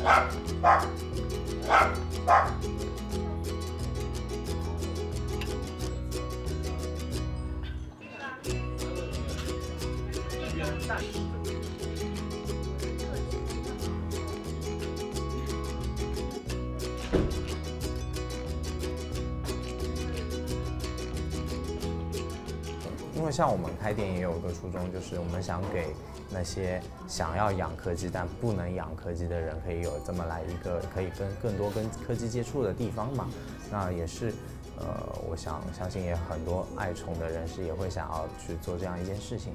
因为像我们开店也有一个初衷，就是我们想给那些想要养柯基但不能养柯基的人，可以有这么来一个可以更多跟柯基接触的地方嘛。那也是，我相信也很多爱宠的人士也会想要去做这样一件事情，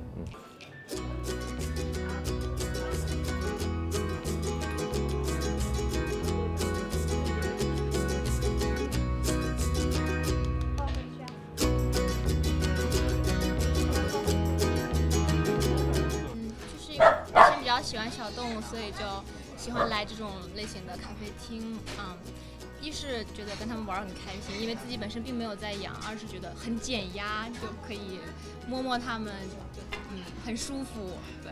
喜欢小动物，所以就喜欢来这种类型的咖啡厅。一是觉得跟他们玩很开心，因为自己本身并没有在养；二是觉得很减压，就可以摸摸它们，很舒服。